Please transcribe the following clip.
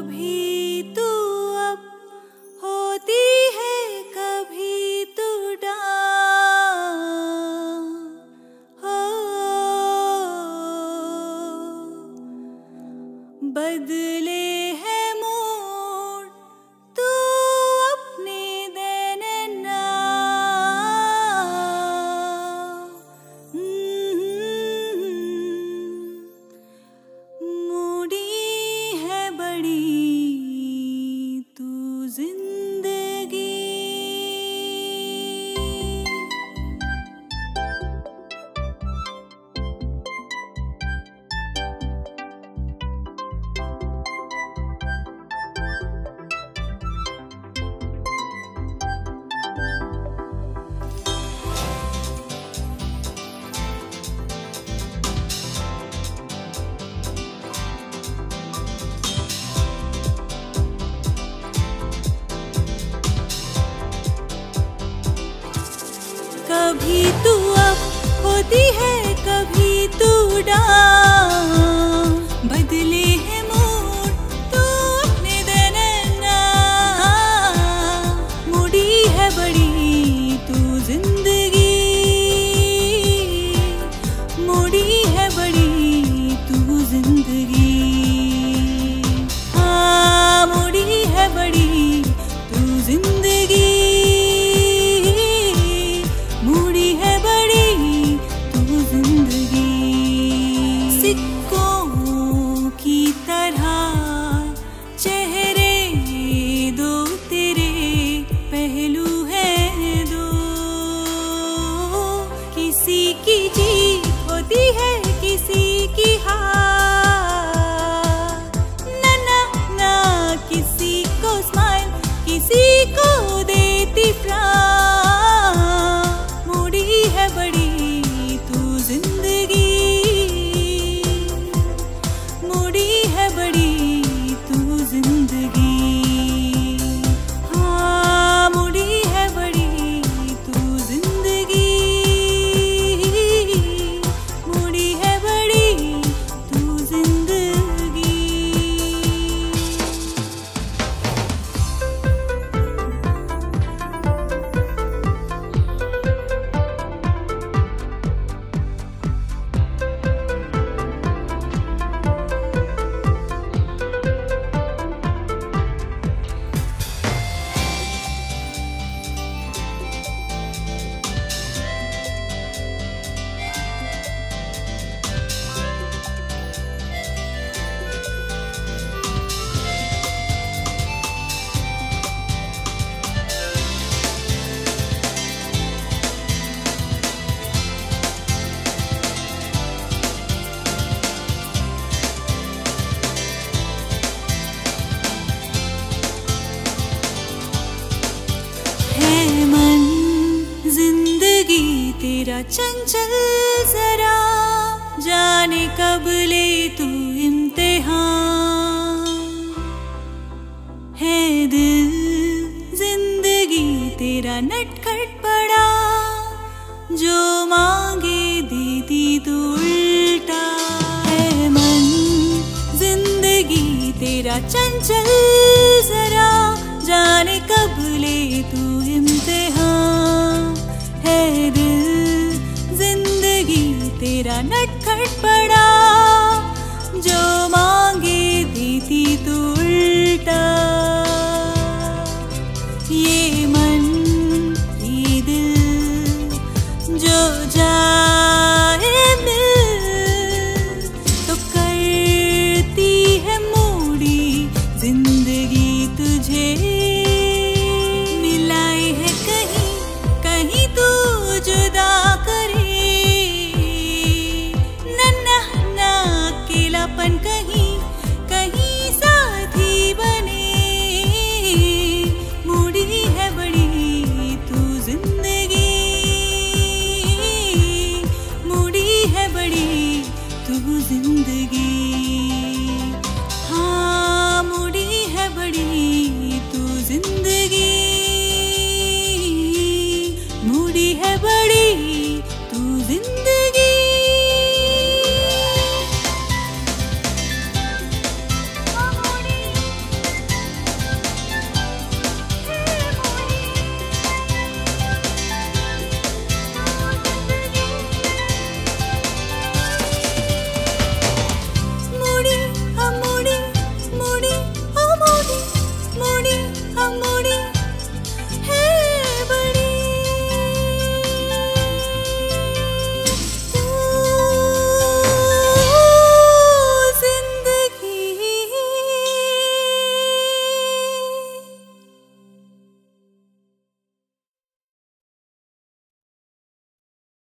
कभी तू अब होती है, कभी तू डां हो। बदले है मूड तू अपने देना, मूडी है बड़ी तू जिंदगी। कभी तू अब होती है, कभी तू डां, बदले है मूड तू अपने देना, मूडी है बड़ी तू जिंदगी, मूडी है बड़ी तू जिंदगी। हाँ, मूडी है बड़ी तू जिंदगी, मूडी है बड़ी तू जिंदगी। सिक्कों की तरह चेहरे दो तेरे पहलू हैं दो, किसी की जीत होती है, किसी की हार, ना ना ना, किसी को स्माइल, किसी को देती फ्रांस, मूडी है बड़ी तू जिंदगी, मूडी है बड़ी तू जिंदगी। हाँ, मूडी है बड़ी तू जिंदगी, मूडी है बड़ी तू जिंदगी। तेरा चंचल जरा, जाने कब ले तू इम्तिहान, है दिल जिंदगी तेरा नटखट पड़ा, जो मांगे देती तू उल्टा, है मन जिंदगी तेरा चंचल जरा, जाने कब ले तू इम्तिहान, है दिल जिंदगी तेरा नटखट पड़ा, जो मांगे देती तू उल्टा। ये मन ये दिल जो जाए मिल, तो करती है मूडी जिंदगी तुझे, मिलाए है कहीं कहीं तू जुदा करे, ना ना ना, अकेलापन कहीं